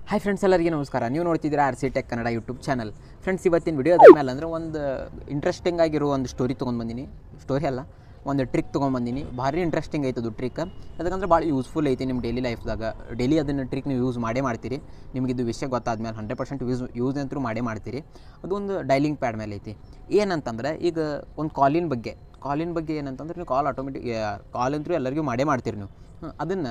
Hi friends, ಎಲ್ಲರಿಗೂ ನಮಸ್ಕಾರ. ನೀವು ನೋಡ್ತಿದ್ದೀರಾ RC tech Kannada YouTube channel. Friends, ಇವತ್ತಿನ ವಿಡಿಯೋದ ಮೇಲೆ ಅಂದರೆ ಒಂದು ಇಂಟ್ರೆಸ್ಟಿಂಗ್ ಆಗಿರೋ ಒಂದು ಸ್ಟೋರಿ ತೊಗೊಂಡ್ಬಂದಿನಿ. ಸ್ಟೋರಿ ಅಲ್ಲ, ಒಂದು ಟ್ರಿಕ್ ತೊಗೊಂಡ್ಬಂದಿನಿ. ಭಾರಿ ಇಂಟ್ರೆಸ್ಟಿಂಗ್ ಐತದು ಟ್ರಿಕ್. ಯಾಕಂದ್ರೆ ಭಾಳ ಯೂಸ್ಫುಲ್ ಐತಿ ನಿಮ್ಮ ಡೈಲಿ ಲೈಫ್ದಾಗ. ಡೈಲಿ ಅದನ್ನು ಟ್ರಿಕ್ ನೀವು ಯೂಸ್ ಮಾಡೇ ಮಾಡ್ತೀರಿ. ನಿಮಗಿದು ವಿಷಯ ಗೊತ್ತಾದ್ಮೇಲೆ 100% ಯೂಸ್ ಅಂತೂ ಮಾಡೇ ಮಾಡ್ತೀರಿ. ಅದೊಂದು ಡೈಲಿಂಗ್ ಪ್ಯಾಡ್ ಮೇಲೆ ಐತಿ. ಏನಂತಂದ್ರೆ, ಈಗ ಒಂದು ಕಾಲಿನ ಬಗ್ಗೆ ಏನಂತಂದ್ರೆ, ನೀವು ಕಾಲ್ ಅಂತೂ ಎಲ್ಲರಿಗೂ ಮಾಡೇ ಮಾಡ್ತೀರಿ ನೀವು. ಅದನ್ನು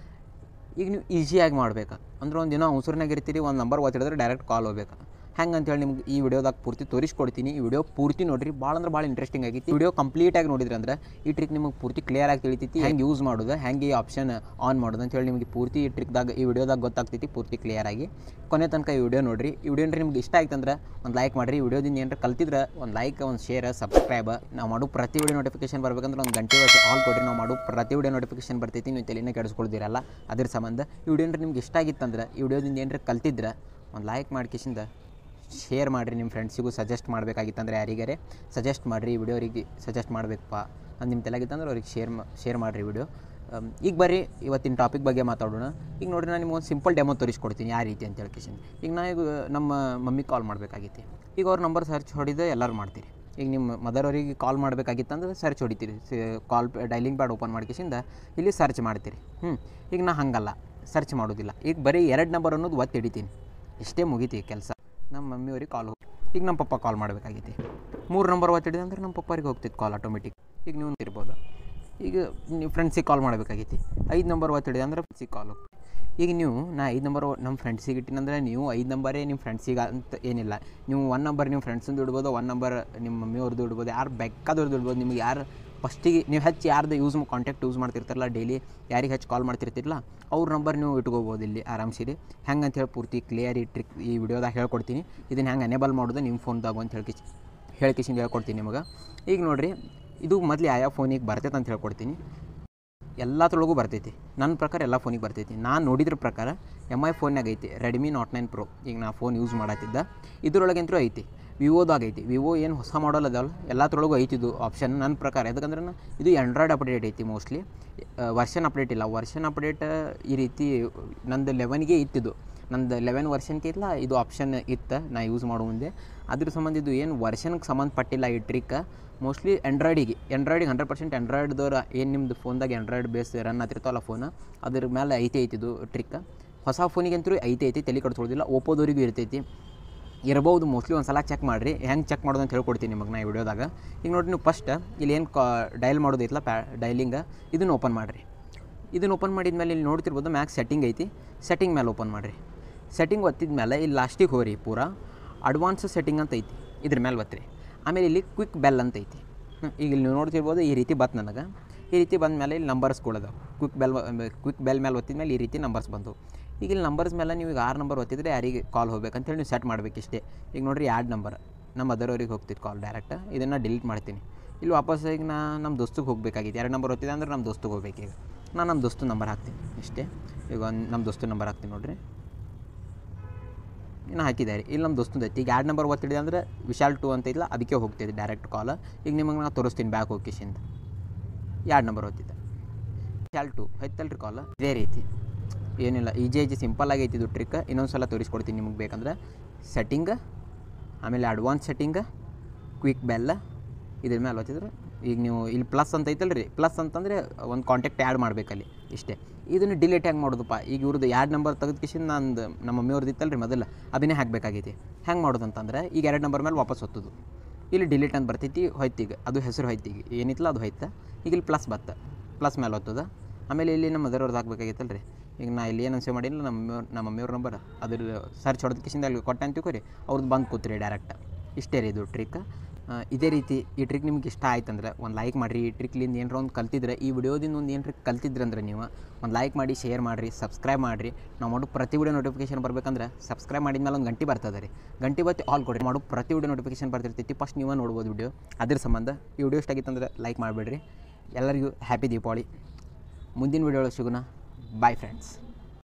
ಈಗ ನೀವು ಈಸಿಯಾಗಿ ಮಾಡ್ಬೇಕು ಅಂದ್ರೆ, ಒಂದು ದಿನ ಅವಸರನಾಗ ಇರ್ತೀರಿ, ಒಂದು ನಂಬರ್ ಒತ್ತಿಡಿದ್ರೆ ಡೈರೆಕ್ಟ್ ಕಾಲ್ ಹೋಗ್ಬೇಕು. ಹೆಂಗೆ ಅಂತೇಳಿ ನಿಮ್ಗೆ ಈ ವಿಡಿಯೋದಾಗ ಪೂರ್ತಿ ತೋರಿಸ್ಕೊಡ್ತೀನಿ. ಈ ವಿಡಿಯೋ ಪೂರ್ತಿ ನೋಡಿರಿ, ಭಾಳ ಅಂದ್ರೆ ಭಾಳ ಇಂಟ್ರೆಸ್ಟಿಂಗ್ ಆಗೈತಿ. ವಿಡಿಯೋ ಕಂಪ್ಲೀಟಾಗಿ ನೋಡಿದ್ರಿ ಅಂದ್ರೆ ಈ ಟ್ರಿಕ್ ನಿಮಗೆ ಪೂರ್ತಿ ಕ್ಲಿಯರಾಗಿ ತಿಳಿತೈತಿ. ಹೆಂಗೆ ಯೂಸ್ ಮಾಡೋದು, ಹೆಂಗೆ ಈ ಆಪ್ಷನ್ ಆನ್ ಮಾಡೋದು ಅಂತೇಳಿ ನಿಮಗೆ ಪೂರ್ತಿ ಈ ಟ್ರಿಕ್ದಾಗ ಈ ವಿಡಿಯೋದಾಗ ಗೊತ್ತಾಗ್ತೈತಿ ಪೂರ್ತಿ ಕ್ಲಿಯರಾಗಿ. ಕೊನೆ ತನಕ ಈ ವಿಡಿಯೋ ನೋಡಿರಿ. ಈ ವಿಡಿಯೋ ಅಂದ್ರೆ ನಿಮ್ಗೆ ಇಷ್ಟ ಆಯ್ತಂದ್ರೆ ಒಂದು ಲೈಕ್ ಮಾಡಿರಿ. ಈ ವಿಡಿಯೋದಿಂದ ಏನಾರ ಕಲ್ತಿದ್ರೆ ಒಂದು ಲೈಕ್, ಒಂದು ಶೇರ್, ಸಬ್ಸ್ಕ್ರೈಬ್. ನಾವು ಮಾಡೋ ಪ್ರತಿ ವಿಡಿಯೋ ನೋಟಿಫಿಕೇಶನ್ ಬರ್ಬೇಕಂದ್ರೆ ಒಂದು ಗಂಟೆ ಆಲ್ ಕೊಡ್ರಿ. ನಾವು ಮಾಡೋ ಪ್ರತಿ ವಿಡಿಯೋ ನೋಟಿಫಿಕೇಶನ್ ಬರ್ತೈತಿ. ನೀವು ತಲೆನೇ ಕೆಡಿಸ್ಕೊಳ್ದಿರಲ್ಲ. ಅದ್ರ ಸಂಬಂಧ ಈ ವಿಡಿಯೋ ಅಂದ್ರೆ ನಿಮ್ಗೆ ಇಷ್ಟ ಆಗಿತ್ತಂದ್ರೆ, ಈ ವಿಡಿಯೋದಿಂದ ಏನಾರ ಕಲ್ತಿದ್ರೆ ಒಂದು ಲೈಕ್ ಮಾಡ್ಕೇಶಿಂದ ಶೇರ್ ಮಾಡಿರಿ. ನಿಮ್ಮ ಫ್ರೆಂಡ್ಸಿಗೂ ಸಜೆಸ್ಟ್ ಮಾಡಬೇಕಾಗಿತ್ತಂದ್ರೆ ಯಾರಿಗಾರೆ ಸಜೆಸ್ಟ್ ಮಾಡಿರಿ. ಈ ವಿಡಿಯೋ ಅವ್ರಿಗೆ ಸಜೆಸ್ಟ್ ಮಾಡಬೇಕಪ್ಪ ಅದು ನಿಮ್ಮ ತಲೆಗಿತ್ತಂದ್ರೆ ಅವ್ರಿಗೆ ಶೇರ್ ಮಾಡಿರಿ ವಿಡಿಯೋ. ಈಗ ಬರ್ರಿ ಇವತ್ತಿನ ಟಾಪಿಕ್ ಬಗ್ಗೆ ಮಾತಾಡೋಣ. ಈಗ ನೋಡಿರಿ, ನಾನು ನಿಮ್ಗೆ ಒಂದು ಸಿಂಪಲ್ ಡೆಮೋ ತೋರಿಸ್ಕೊಡ್ತೀನಿ ಯಾವ ರೀತಿ ಅಂತ ಹೇಳ್ಕೇಶನ್. ಈಗ ನಮ್ಮ ಮಮ್ಮಿಗೆ ಕಾಲ್ ಮಾಡಬೇಕಾಗಿತ್ತು. ಈಗ ಅವ್ರ ನಂಬರ್ ಸರ್ಚ್ ಹೊಡಿದೆ ಎಲ್ಲರೂ ಮಾಡ್ತೀರಿ. ಈಗ ನಿಮ್ಮ ಮದರ್ ಅವರಿಗೆ ಕಾಲ್ ಮಾಡಬೇಕಾಗಿತ್ತಂದ್ರೆ ಸರ್ಚ್ ಹೊಡಿತೀರಿ. ಕಾಲ್ ಡೈಲಿಂಗ್ ಪ್ಯಾಡ್ ಓಪನ್ ಮಾಡ್ಕೇಶಿಂದ ಇಲ್ಲಿ ಸರ್ಚ್ ಮಾಡ್ತೀರಿ. ಈಗ ನಾ ಹಾಗಲ್ಲ, ಸರ್ಚ್ ಮಾಡೋದಿಲ್ಲ. ಈಗ ಬರೀ 2 ನಂಬರ್ ಅನ್ನೋದು ಒತ್ತು ಹಿಡಿತೀನಿ, ಇಷ್ಟೇ ಮುಗಿತಿ ಕೆಲಸ. ನಮ್ಮ ಮಮ್ಮಿಯವ್ರಿಗೆ ಕಾಲ್ ಈಗ ನಮ್ಮ ಪಪ್ಪ ಕಾಲ್ ಮಾಡಬೇಕಾಗೈತಿ. 3 ನಂಬರ್ ಒತ್ತಿಡಿದೆ ಅಂದ್ರೆ ನಮ್ಮ ಪಪ್ಪರಿಗೆ ಹೋಗ್ತಿತ್ತು ಕಾಲ್ ಆಟೋಮೆಟಿಕ್. ಈಗ ನೀವು ಇರ್ಬೋದು. ಈಗ ನೀವು ಫ್ರೆಂಡ್ಸಿಗೆ ಕಾಲ್ ಮಾಡಬೇಕಾಗೈತಿ. 5 ನಂಬರ್ ಒತ್ತಿಡಿದೆ ಅಂದ್ರೆ ಫ್ರೆಂಡ್ಸಿಗೆ ಕಾಲ್ ಹೋಗ್ತೀವಿ. ಈಗ ನಾ 5 ನಂಬರ್ ನಮ್ಮ ಫ್ರೆಂಡ್ಸಿಗೆ ಇಟ್ಟಿನಂದ್ರೆ ನೀವು 5 ನಂಬರೇ ನಿಮ್ಮ ಫ್ರೆಂಡ್ಸಿಗೆ ಅಂತ ಏನಿಲ್ಲ. ನೀವು 1 ನಂಬರ್ ನಿಮ್ಮ ಫ್ರೆಂಡ್ಸಿಂದು ಇಡ್ಬೋದು, 1 ನಂಬರ್ ನಿಮ್ಮ ಮಮ್ಮಿಯವ್ರದ್ದು ಇಡ್ಬೋದು, ಯಾರು ಬೇಕಾದವ್ರದ್ದು ಇಡ್ಬೋದು. ನಿಮ್ಗೆ ಯಾರು ಫಸ್ಟಿಗೆ ನೀವು ಹೆಚ್ಚು ಯಾರ್ದು ಕಾಂಟ್ಯಾಕ್ಟ್ ಯೂಸ್ ಮಾಡ್ತಿರ್ತಾರಲ್ಲ, ಡೈಲಿ ಯಾರಿಗೆ ಹೆಚ್ಚು ಕಾಲ್ ಮಾಡ್ತಿರ್ತಿರಲ್ಲ, ಅವ್ರ ನಂಬರ್ ನೀವು ಇಟ್ಕೋಬೋದು ಇಲ್ಲಿ ಆರಾಮ್ಸಿರಿ. ಹೆಂಗೆ ಅಂತೇಳಿ ಪೂರ್ತಿ ಕ್ಲಿಯರ್ ಈ ಟ್ರಿಕ್ ಈ ವಿಡಿಯೋದಾಗ ಹೇಳ್ಕೊಡ್ತೀನಿ. ಇದನ್ನು ಹೆಂಗೆ ಎನೇಬಲ್ ಮಾಡೋದು ನಿಮ್ಮ ಫೋನ್ದಾಗ ಅಂತ ಹೇಳ್ಕೇಶಿಂದ ಹೇಳ್ಕೊಡ್ತೀನಿ ನಿಮಗೆ. ಈಗ ನೋಡಿರಿ, ಇದು ಮೊದಲು ಯಾವ ಫೋನಿಗೆ ಬರ್ತೈತೆ ಅಂತ ಹೇಳ್ಕೊಡ್ತೀನಿ. ಎಲ್ಲತ್ರೊಳಗೂ ಬರ್ತೈತಿ. ನನ್ನ ಪ್ರಕಾರ ಎಲ್ಲ ಫೋನಿಗೆ ಬರ್ತೈತಿ. ನಾನು ನೋಡಿದ್ರ ಪ್ರಕಾರ MI ಫೋನ್ನಾಗ ಐತಿ, ರೆಡ್ಮಿ Note 9 Pro. ಈಗ ನಾ ಫೋನ್ ಯೂಸ್ ಮಾಡತ್ತಿದ್ದ ಇದ್ರೊಳಗಂತೂ ಐತಿ. ವಿವೋದಾಗ ಐತಿ. ವಿವೋ ಏನು ಹೊಸ ಮಾಡಲ್ ಅದಾವಲ್ಲ, ಎಲ್ಲತ್ರೊಳಗೂ ಐತಿದು ಆಪ್ಷನ್ ನನ್ನ ಪ್ರಕಾರ. ಯಾಕಂದ್ರೆ ಇದು ಆ್ಯಂಡ್ರಾಯ್ಡ್ ಅಪ್ಡೇಟ್ ಐತಿ ಮೋಸ್ಟ್ಲಿ. ವರ್ಷನ್ ಅಪ್ಡೇಟ್ ಇಲ್ಲ. ವರ್ಷನ್ ಅಪ್ಡೇಟ್ ಈ ರೀತಿ ನಂದು 11ಗೆ ಇತ್ತಿದ್ದು. ನಂದು 11 ವರ್ಷನ್ಗೆ ಇಲ್ಲ ಇದು ಆಪ್ಷನ್ ಇತ್ತು ನಾ ಯೂಸ್ ಮಾಡೋ ಮುಂದೆ. ಅದ್ರ ಸಂಬಂಧ ಇದು ಏನು ವರ್ಷನ್ಗೆ ಸಂಬಂಧಪಟ್ಟಿಲ್ಲ ಈ ಟ್ರಿಕ್. ಮೋಸ್ಟ್ಲಿ ಆ್ಯಂಡ್ರಾಯ್ಡಿಗೆ 100% ಆ್ಯಂಡ್ರಾಯ್ಡ್ದವ್ರು ಏನು ನಿಮ್ಮದು ಫೋನ್ದಾಗ ಆ್ಯಂಡ್ರಾಯ್ಡ್ ಬೇಸ್ ರನ್ ಆಗ್ತಿರ್ತಾವಲ್ಲ ಫೋನ್, ಅದ್ರ ಮೇಲೆ ಐತಿದು ಟ್ರಿಕ್. ಹೊಸ ಫೋನಿಗಂತೂ ಐತಿ, ತಲೆ ಕೆಡಿಸ್ಕೊಳ್ಳೋದಿಲ್ಲ. ಓಪೋದವ್ರಿಗೂ ಇರ್ತೈತಿ, ಇರ್ಬೋದು ಮೋಸ್ಟ್ಲಿ. ಒಂದು ಸಲ ಚೆಕ್ ಮಾಡಿರಿ. ಹೆಂಗೆ ಚೆಕ್ ಮಾಡೋದು ಅಂತ ಹೇಳ್ಕೊಡ್ತೀನಿ ನಿಮಗೆ ನಾ ಈ ವಿಡಿಯೋದಾಗ. ಈಗ ನೋಡಿ, ನೀವು ಫಸ್ಟ್ ಇಲ್ಲಿ ಏನು ಡೈಲ್ ಮಾಡೋದೈತಲ್ಲ ಡೈಲಿಂಗ, ಇದನ್ನು ಓಪನ್ ಮಾಡಿರಿ. ಇದನ್ನು ಓಪನ್ ಮಾಡಿದ ಮೇಲೆ ಇಲ್ಲಿ ನೋಡ್ತಿರ್ಬೋದು ಮ್ಯಾಕ್ ಸೆಟ್ಟಿಂಗ್ ಐತಿ. ಸೆಟ್ಟಿಂಗ್ ಮೇಲೆ ಓಪನ್ ಮಾಡಿರಿ. ಸೆಟ್ಟಿಂಗ್ ಒತ್ತಿದ ಮೇಲೆ ಇಲ್ಲಿ ಲಾಸ್ಟಿಗೆ ಹೋರಿ, ಪೂರಾ ಅಡ್ವಾನ್ಸ್ ಸೆಟ್ಟಿಂಗ್ ಅಂತ ಐತಿ, ಇದ್ರ ಮೇಲೆ ಒತ್ತಿರಿ. ಆಮೇಲೆ ಇಲ್ಲಿ ಕ್ವಿಕ್ ಬೆಲ್ ಅಂತ ಐತಿ. ಈಗ ಇಲ್ಲಿ ನೀವು ನೋಡ್ತಿರ್ಬೋದು ಈ ರೀತಿ ಬಂತು ನನಗೆ. ಈ ರೀತಿ ಬಂದ ಮೇಲೆ ಇಲ್ಲಿ ನಂಬರ್ಸ್ಗಳದಾವೆ. ಕ್ವಿಕ್ ಬೆಲ್ ಮೇಲೆ ಒತ್ತಿದ ಮೇಲೆ ಈ ರೀತಿ ನಂಬರ್ಸ್ ಬಂತು. ಈಗ ಇಲ್ಲಿ ನಂಬರ್ಸ್ ಮೇಲೆ ನೀವು ಈಗ 6 ನಂಬರ್ ಒತ್ತಿದ್ರೆ ಯಾರಿಗೆ ಕಾಲ್ ಹೋಗ್ಬೇಕಂತೇಳಿ ನೀವು ಸೆಟ್ ಮಾಡಬೇಕಿಷ್ಟೇ. ಈಗ ನೋಡಿರಿ, 2 ನಂಬರ್ ನಮ್ಮ ಮದರವ್ರಿಗೆ ಹೋಗ್ತಿತ್ತು ಕಾಲ್ ಡೈರೆಕ್ಟ್. ಇದನ್ನು ಡಿಲೀಟ್ ಮಾಡ್ತೀನಿ. ಇಲ್ಲಿ ವಾಪಸ್ ಈಗ ನಮ್ಮ ದೋಸ್ತಿಗೆ ಹೋಗಬೇಕಾಗಿತ್ತು. 2 ನಂಬರ್ ಒತ್ತಿದೆ ಅಂದ್ರೆ ನಮ್ಮ ದೋಸ್ತಿಗೆ ಹೋಗ್ಬೇಕು. ಈಗ ನಾನು ನಮ್ಮ ದೋಸ್ತು ನಂಬರ್ ಹಾಕ್ತೀನಿ ಇಷ್ಟೇ. ಈಗ ನಮ್ಮ ದೋಸ್ತು ನಂಬರ್ ಹಾಕ್ತೀನಿ ನೋಡಿರಿ. ಇನ್ನು ಹಾಕಿದ್ದಾರೆ. ಇಲ್ಲಿ ನಮ್ಮ ದೋಸ್ತಂದು ಐತಿ. ಈಗ 2 ನಂಬರ್ ಒತ್ತಿಡಿದೆ ಅಂದ್ರೆ ವಿಶಾಲ್ 2 ಅಂತ ಇಲ್ಲ, ಅದಕ್ಕೆ ಹೋಗ್ತಿದೆ ಡೈರೆಕ್ಟ್ ಕಾಲ್. ಈಗ ನಿಮಗೆ ನಾನು ತೋರಿಸ್ತೀನಿ ಬ್ಯಾಕ್ ಹೋಗಿಸಿಂದ. 2 ನಂಬರ್ ಒತ್ತಿದ್ದೆ, ವಿಶಾಲ್ 2 ಐತಲ್ರಿ ಕಾಲ್. ಇದೇ ರೀತಿ ಏನಿಲ್ಲ, ಈಜಿ ಸಿಂಪಲ್ ಆಗೈತಿ ಇದು ಟ್ರಿಕ್. ಇನ್ನೊಂದು ಸಲ ತೋರಿಸ್ಕೊಡ್ತೀನಿ ನಿಮಗೆ ಬೇಕಂದ್ರೆ. ಸೆಟ್ಟಿಂಗ್, ಆಮೇಲೆ ಅಡ್ವಾನ್ಸ್ ಸೆಟ್ಟಿಂಗ್, ಕ್ವಿಕ್ ಬೆಲ್ಲ, ಇದ್ರ ಮೇಲೆ ಒತ್ತಿದ್ರೆ ಈಗ ನೀವು ಇಲ್ಲಿ ಪ್ಲಸ್ ಅಂತ ಐತಲ್ಲ ರೀ. ಪ್ಲಸ್ ಅಂತಂದರೆ ಒಂದು ಕಾಂಟ್ಯಾಕ್ಟ್ ಆ್ಯಡ್ ಮಾಡಬೇಕಲ್ಲಿ ಇಷ್ಟೇ. ಇದನ್ನು ಡಿಲೀಟ್ ಹೆಂಗೆ ಮಾಡೋದಪ್ಪ? ಈಗ ಇವ್ರದ್ದು 2 ನಂಬರ್ ತೆಗೆದ್ಕಿಸಿಂದ ನಮ್ಮ ಮಮ್ಮಿಯವ್ರದ್ದು ಇತ್ತಲ್ಲ ರೀ ಮೊದಲು, ಅದನ್ನೇ ಹಾಕಬೇಕಾಗೈತಿ. ಹೆಂಗೆ ಮಾಡೋದು ಅಂತಂದರೆ, ಈಗ 2 ನಂಬರ್ ಮೇಲೆ ವಾಪಸ್ ಒತ್ತೋದು. ಇಲ್ಲಿ ಡಿಲೀಟ್ ಅಂತ ಬರ್ತೈತಿ, ಹೋಯ್ತೀಗ ಅದು ಹೆಸರು ಹೋಯ್ತೀಗ ಏನಿತ್ತಲ್ಲ ಅದು ಹೋಯ್ತಾ. ಈಗ ಇಲ್ಲಿ ಪ್ಲಸ್ ಬತ್ತ, ಪ್ಲಸ್ ಮೇಲೆ ಒತ್ತದ. ಆಮೇಲೆ ಇಲ್ಲಿ ನಮ್ಮ ಮದರವ್ರದ್ದು ಹಾಕ್ಬೇಕಾಗೈತಲ್ಲ ರೀ. ಈಗ ನಾ ಇಲ್ಲಿ ಏನು ಸೇವ್ ಮಾಡಿಲ್ಲ, ನಮ್ಮ ಮಮ್ಮಿಯವ್ರ ನಂಬರ್ ಅದ್ರ ಸರ್ಚ್ ಹೊಡೆದಕ್ಕಿಂದ ಅಲ್ಲಿ ಕೊಟ್ಟೆ ಅಂತ ತಿಳ್ಕೊರಿ, ಅವ್ರದ್ದು ಬಂದು ಕೂತ್ರಿ ಡೈರೆಕ್ಟ್. ಇಷ್ಟೇ ರೀ ಇದು ಟ್ರಿಕ್. ಇದೇ ರೀತಿ ಈ ಟ್ರಿಕ್ ನಿಮ್ಗೆ ಇಷ್ಟ ಆಯ್ತಂದ್ರೆ ಒಂದು ಲೈಕ್ ಮಾಡಿರಿ. ಈ ಟ್ರಿಕ್ಲಿಂದ ಏನಾರ ಒಂದು ಕಲ್ತಿದ್ರೆ, ಈ ವಿಡಿಯೋದಿಂದ ಒಂದು ಏನು ಟ್ರಿಕ್ ಕಲ್ತಿದ್ರೆ ಅಂದ್ರೆ ನೀವು ಒಂದು ಲೈಕ್ ಮಾಡಿ, ಶೇರ್ ಮಾಡಿರಿ, ಸಬ್ಸ್ಕ್ರೈಬ್ ಮಾಡಿರಿ. ನಾವು ಮಾಡೋ ಪ್ರತಿ ವಿಡಿಯೋ ನೋಟಿಫಿಕೇಶನ್ ಬರಬೇಕಂದ್ರೆ ಸಬ್ಸ್ಕ್ರೈಬ್ ಮಾಡಿದ ಮೇಲೆ ಒಂದು ಗಂಟೆ ಬರ್ತದೆ ರೀ. ಗಂಟೆ ಬತ್ತಿ ಆಲ್ ಕೊಡಿರಿ. ಮಾಡೋ ಪ್ರತಿ ವಿಡಿಯೋ ನೋಟಿಫಿಕೇಶನ್ ಬರ್ತಿರ್ತೈತಿ. ಫಸ್ಟ್ ನೀವು ನೋಡ್ಬೋದು ವಿಡಿಯೋ. ಅದ್ರ ಸಂಬಂಧ ಈ ವಿಡಿಯೋ ಇಷ್ಟ ಆಗಿತ್ತಂದ್ರೆ ಲೈಕ್ ಮಾಡಿಬಿಡ್ರಿ. ಎಲ್ಲರಿಗೂ ಹ್ಯಾಪಿ ದೀಪಾವಳಿ. ಮುಂದಿನ ವಿಡಿಯೋ ಸಿಗೋಣ. Bye friends.